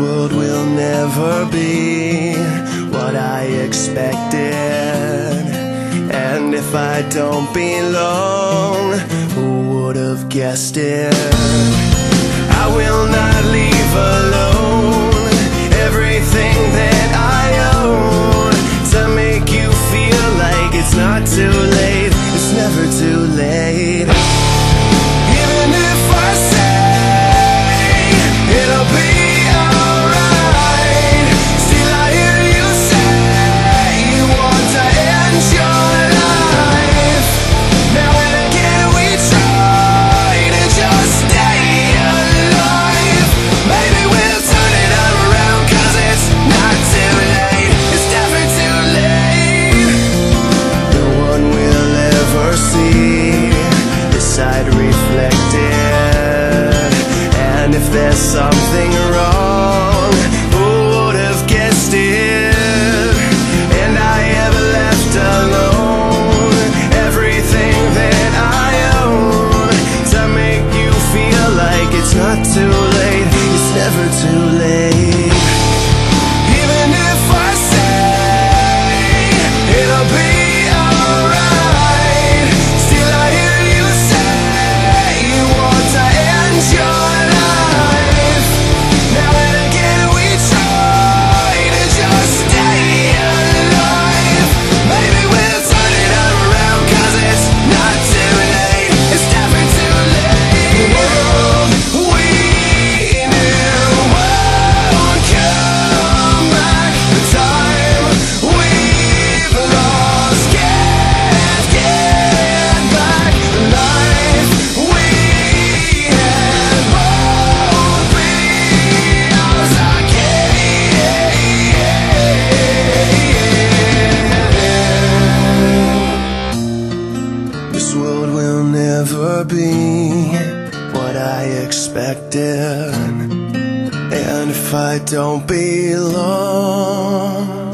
world will never be what I expected, and if I don't belong, who would have guessed it? I will not leave alone everything that I own to make you feel like it's not too late. It's never too late. Even if I say it'll be alright, still I hear you say you want to end your life. Now and again we try to just stay alive. Maybe we'll turn it around, 'cause it's not too late. It's never too late. No one will ever see this side reflected, and if there's something wrong, who would have guessed it? And I have left alone everything that I own to make you feel like it's not too late. It's never too late. Even if I say it'll be alright, still I hear you say you want to end your life. Now and again we try to just stay alive. Maybe we'll turn it around, 'cause it's not too late. It's never too late. The world we knew won't come back. The time we've lost can't get back. The life we had won't be ours again. This world will never be what I expected, and if I don't belong,